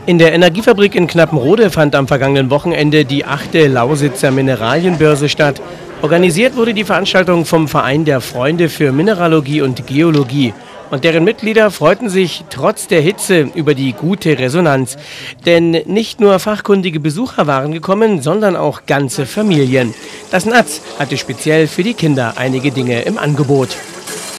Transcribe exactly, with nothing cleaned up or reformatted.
In der Energiefabrik in Knappenrode fand am vergangenen Wochenende die achte Lausitzer Mineralienbörse statt. Organisiert wurde die Veranstaltung vom Verein der Freunde für Mineralogie und Geologie. Und deren Mitglieder freuten sich trotz der Hitze über die gute Resonanz. Denn nicht nur fachkundige Besucher waren gekommen, sondern auch ganze Familien. Das N A Z hatte speziell für die Kinder einige Dinge im Angebot.